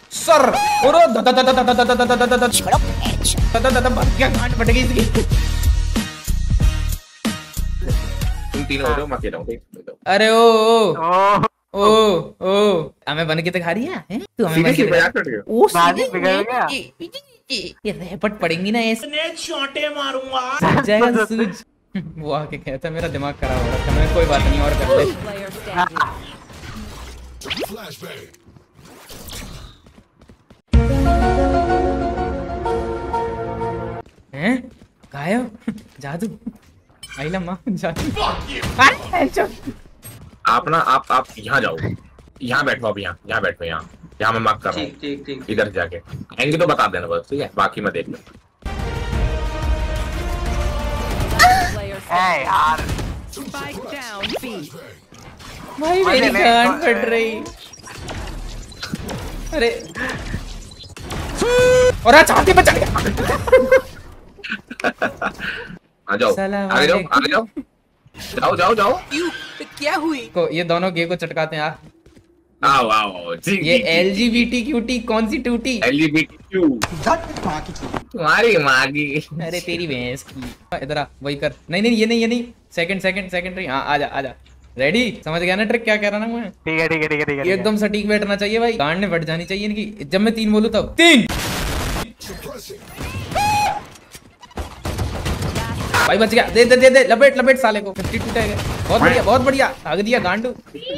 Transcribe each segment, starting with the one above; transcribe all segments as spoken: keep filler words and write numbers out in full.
Sir और क्या गांड फट गई इसकी। तुम तीन हो रहे हो, मैं अकेला हूं। अरे ओ ओ ओ हमें बन के तो खा रही है तू, हमें बन के मजाक कर रही हो। ओ ये रैपट पड़ेंगी ना ऐसे, ने छोटे मारूंगा जाएगा सूज। वो आके कहता मेरा दिमाग खराब हो रहा था। मैं कोई बात नहीं और कर ले। हैं गायब जादू आई लम्मा जादू। आप ना आप आप यहाँ जाओ, यहाँ बैठो, अब यहाँ यहाँ बैठो, यहाँ यहाँ मैं मार्क कर रहा हूँ। ठीक ठीक इधर जाके आएंगे तो बता देना बस, ठीक है? बाकी मैं देख लूँ। यार भाई मेरी गांड फट रही। अरे और आज छाती पे चढ़ गया। आ जाओ आगे जाओ आगे जाओ जाओ जाओ जाओ। क्या हुई को ये दोनों गे को चटकाते हैं। आओ आओ जी। ये L G B T Q T कौन सी टूटी? L G B T Q तुम्हारी माँ की। अरे तेरी भैंस की। इधर आ वही कर। नहीं नहीं ये नहीं ये नहीं सेकंड सेकंड सेकंड। हाँ आजा आजा रेडी। समझ गया ना ट्रिक क्या कह रहा ना मैं? ठीक है ठीक है ठीक है ठीक है एकदम सटीक बैठना चाहिए भाई। गांड ने बढ़ जानी चाहिए इनकी। जब मैं तीन बोलूं तब तीन। भाई बच गया। दे दे दे दे लपेट लपेट साले को। फिफ्टी टू टैग है। बहुत बढ़िया बहुत बढ़िया भाग दिया गांडू।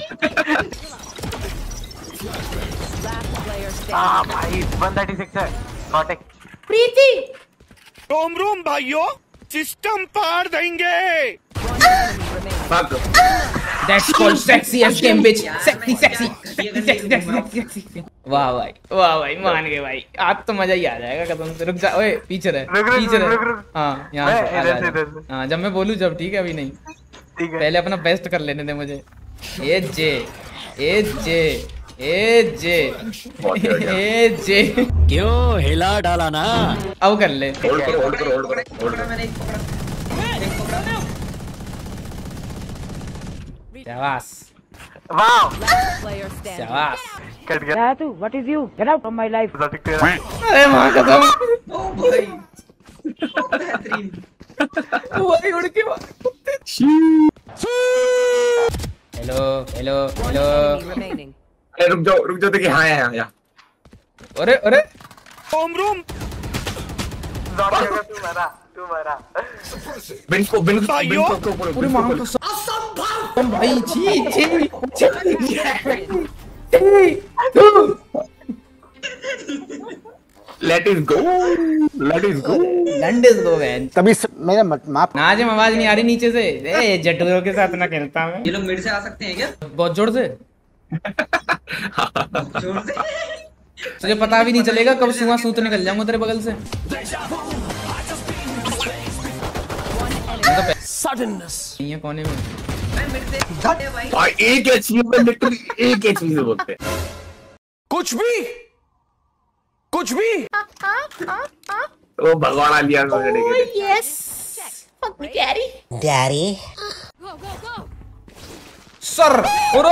हां भाई वन थर्टी सिक्स है। कॉटेक प्रीति रोम रोम भाइयों सिस्टम पार देंगे। That's called sexiest game bitch. Sexy sexy sexy sexy sexy। वाह भाई वाह भाई मान गए भाई। आज तो मजा ही आ जाएगा कसम से। रुक जा ओए पीछे रह पीछे रह। हाँ यहाँ से। हाँ जब मैं बोलूँ जब। ठीक है अभी नहीं। ठीक है पहले अपना बेस्ट कर लेने दे मुझे। ए जे ए जे ए जे ए जे क्यों हिला डाला ना। अब कर ले। होल्ड करो होल्ड करो होल्ड करो होल्ड करो। शाबाश वाओ शाबाश। कट गया तू what is you get out of my life. अरे मां कसम। ओ भाई बेहतरीन। वही उड़ के हेलो हेलो हेलो। अरे रुक जाओ रुक जाओ। देखिए हाँ यहाँ यहाँ। अरे अरे रोम रोम तू मरा तू मरा। बिन को बिन भाइयों पूरी मां को असंभव भाई। छी छी let it go let it go land is go man. तभी मेरा माफ। नाजिम आवाज नहीं आ रही नीचे से। ए जटूरों के साथ ना खेलता मैं। ये लोग मिड से आ सकते हैं क्या? बहुत जोर से। जोर से तुझे पता भी नहीं चलेगा कब सुआ सूत निकल जाऊंगा तेरे बगल से। सडननेस ये कोने में मैं मिड से भाई। भाई एक एचपी में लिटरली एक एचपी से बोलते हैं। कुछ भी कुछ भी। वो भगवान आ लिया के yes fuck me daddy daddy sir और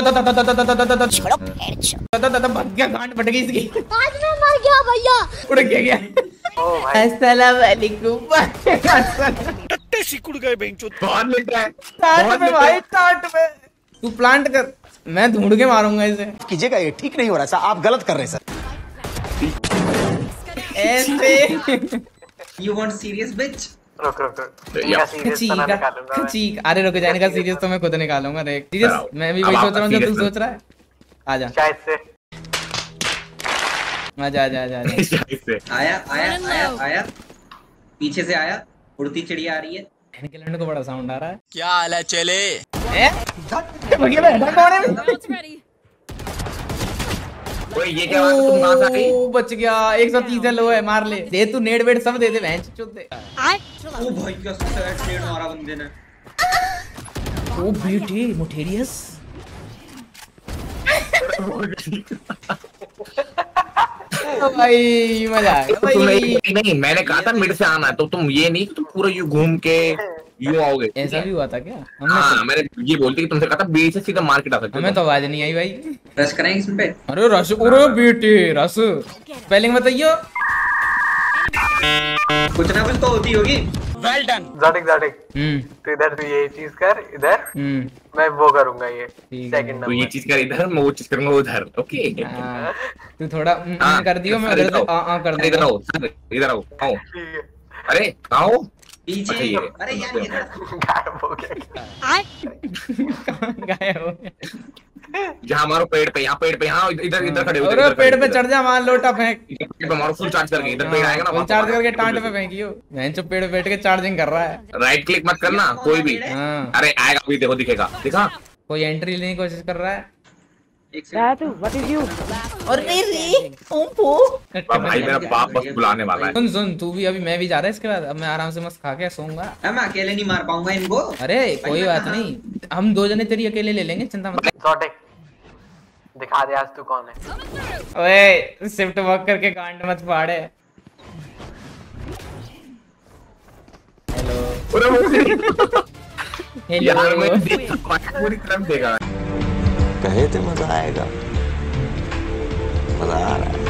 भाग गया गांड फट गई इसकी। आज मैं मर गया भैया। उड़ गया गया। अस्सलाम वालेकुम। टट्टे सिकुड़ गए बेंचो। बहुत लिट रहा है टाट में भाई टाट में। तू प्लांट कर मैं ढूंढ के मारूंगा इसे। कीजिएगा ये ठीक नहीं हो रहा सर। आप गलत कर रहे हैं सर। ऐसे You want serious bitch? रुक रुक रुक। या खचीक खचीक। अरे रुक जाने का सीरियस तो मैं खुद निकालूंगा। रे सीरियस मैं भी वही सोच रहा हूँ जो तू सोच रहा है। आजा शायद से आजा आजा आजा आजा। आया आया आया आया पीछे से आया। उड़ती चिड़िया आ रही है। इनके लड़ने को बड़ा साउंड आ रहा है। क्या हाल है चले। ए भगे बैठा कौन है? ओए ये क्या बात है? तुम कहां से आ गई? ओ बच गया। एक सौ तीस लो है मार ले। दे तू नेट वेट सब दे दे भैंस चोद दे। ओ भाई क्या सैड नेट मारा बंदे ने। ओ ब्यूटी मोटेरियस। ओ भाई मजा आ गया भाई। नहीं नहीं मैंने कहा था मिड से आना। तो तुम ये नहीं तुम पूरा यू घूम के यू आओगे। ऐसा भी हुआ था क्या? हाँ मैंने ये बोलती कि तुमसे कहा था बीच से सीधा मार्केट आ सकते। हमें तो आवाज नहीं आई भाई। रश करें इसमें पे। अरे रस, अरे बेटे रस स्पेलिंग बताइयो। कुछ ना कुछ तो होती होगी। Well done. ज़ाटिक ज़ाटिक हम्म तो इधर तू ये चीज कर, इधर हम्म मैं वो करूंगा ये ठीक है। सेकंड तो ये नंबर। चीज कर इधर, मैं वो चीज करूंगा उधर। ओके हाँ, तू थोड़ा हम्म, हाँ, हम्म कर दियो, मैं सर, उधर से इधर आ आ कर सर, इधर दूंगा। आओ सर, इधर आओ आओ। ठीक है। अरे आओ पीछे। अच्छा, ये। अरे यार ये गायब हो गया। कहाँ गायब हो गया? जहाँ मारो पेड़ पे, यहाँ पेड़ पे, यहाँ इधर इधर खड़े हो, इधर- अरे इधर पेड़ खड़े पे हो, चढ़ जा, मान लोटा फेंक। इधर पेड़ पे मारो फुल चार्ज करके, इधर पेड़ आएगा ना फुल वहाँ पे चार्ज मारो। करके टांट पे फेंकियो। मैं जो पेड़ पे बैठ के चार्जिंग कर रहा है। राइट क्लिक मत करना कोई भी। हाँ, अरे आएगा अभी, देखो दिखेगा, दिखा। कोई एंट्री लेने की कोशिश कर रहा है। एक सेकंड। What is you? अरे रे ओपो अब भाई मेरा बाप बस बुलाने वाला है। सुन सुन, तू भी अभी, मैं भी जा रहा है इसके बाद। अब मैं आराम से मस्त खा के सोऊंगा। अब मैं अकेले नहीं मार पाऊंगा इनको। अरे कोई बात नहीं, हम दो जने तेरी अकेले ले लेंगे, चिंता मत। ज़ाटिक दिखा दे आज तू कौन है। ओए शिफ्ट वॉक करके कांड मत फाड़े। पूरा यार मैं हेलो देख पूरी तरफ देखा। कहे थे मजा आएगा, मजा आ रहा है।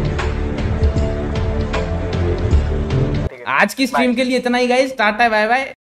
आज की स्ट्रीम के लिए इतना ही गाइस, टाटा बाय बाय।